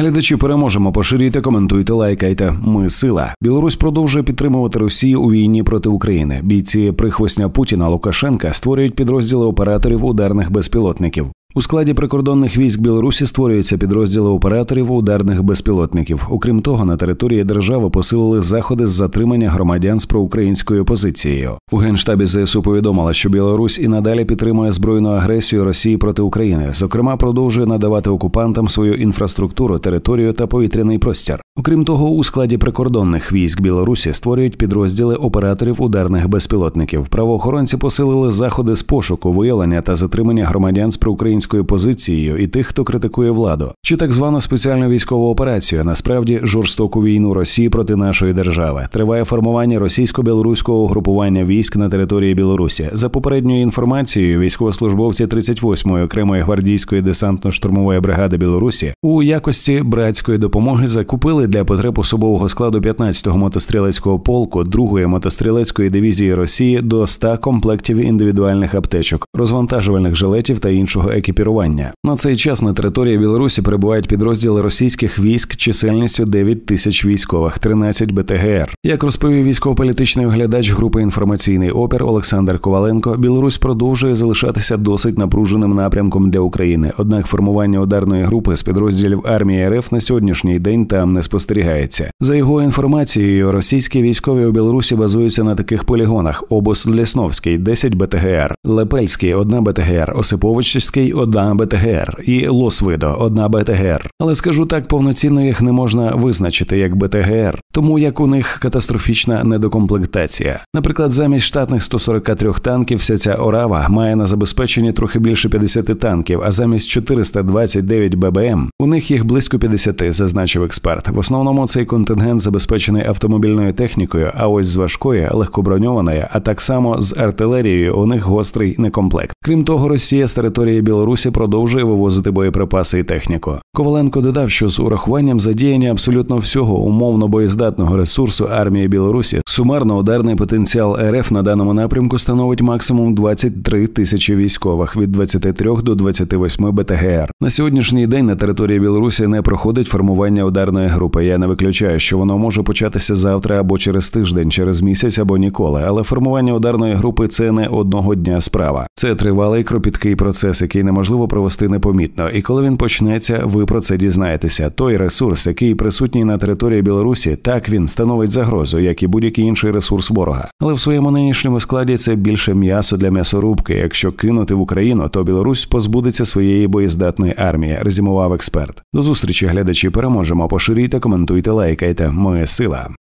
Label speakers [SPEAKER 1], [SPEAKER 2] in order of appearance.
[SPEAKER 1] Глядачі, переможемо, поширюйте, коментуйте, лайкайте. Ми – сила. Білорусь продовжує підтримувати Росію у війні проти України. Бійці прихвостня Путіна Лукашенка створюють підрозділи операторів ударних безпілотників. У складі прикордонних військ Білорусі створюються підрозділи операторів ударних безпілотників. Окрім того, на території держави посилили заходи з затримання громадян з проукраїнською позицією. У Генштабі ЗСУ повідомили, що Білорусь і надалі підтримує збройну агресію Росії проти України. Зокрема, продовжує надавати окупантам свою інфраструктуру, територію та повітряний простір. Окрім того, у складі прикордонних військ Білорусі створюють підрозділи операторів ударних безпілотників. Правоохоронці посилили заходи з пошуку, виявлення та затримання громадян з проукраїнською позицією і тих, хто критикує владу. Чи так звану спеціальну військову операцію, насправді жорстоку війну Росії проти нашої держави. Триває формування російсько-білоруського угрупування військ на території Білорусі. За попередньою інформацією, військовослужбовці 38-ї окремої гвардійської десантно-штурмової бригади Білорусі у якості братської допомоги закупили для потреб особового складу 15-го мотострілецького полку 2-ї мотострілецької дивізії Росії до 100 комплектів індивідуальних аптечок, розвантажувальних жилетів та іншого екіпірування. На цей час на території Білорусі перебувають підрозділи російських військ чисельністю 9 тисяч військових, 13 БТГР. Як розповів військово-політичний оглядач групи «Інформаційний опір» Олександр Коваленко, Білорусь продовжує залишатися досить напруженим напрямком для України. Однак формування ударної групи з підрозділів армії РФ на сьогоднішній день там не спостерігається. За його інформацією, російські військові у Білорусі базуються на таких полігонах: Обус-Лісновський – 10 БТГР, Лепельський – 1 БТГР, Осиповичський – 1 БТГР і Лосвидо – 1 БТГР. Але скажу так, повноцінно їх не можна визначити як БТГР, тому як у них катастрофічна недокомплектація. Наприклад, замість штатних 143 танків вся ця орава має на забезпеченні трохи більше 50 танків, а замість 429 ББМ у них їх близько 50, зазначив експерт. В основному цей контингент забезпечений автомобільною технікою, а ось з важкої, легкоброньованої, а так само з артилерією у них гострий некомплект. Крім того, Росія з території Білорусі продовжує вивозити боєприпаси і техніку. Коваленко додав, що з урахуванням задіяння абсолютно всього умовно боєздатного ресурсу армії Білорусі, сумарно ударний потенціал РФ на даному напрямку становить максимум 23 тисячі військових від 23 до 28 БТГР. На сьогоднішній день на території Білорусі не проходить формування ударної групи. Я не виключаю, що воно може початися завтра або через тиждень, через місяць або ніколи. Але формування ударної групи – це не одного дня справа. Це тривалий кропіткий процес, який неможливо провести непомітно. І коли він почнеться, ви про це дізнаєтеся. Той ресурс, який присутній на території Білорусі, так він становить загрозу, як і будь-який інший ресурс ворога. Але в своєму нинішньому складі це більше м'ясо для м'ясорубки. Якщо кинути в Україну, то Білорусь позбудеться своєї боєздатної армії, резюмував експерт. До зустрічі, глядачі, переможемо. Поширюйте, коментуйте, лайкайте. Ми – сила.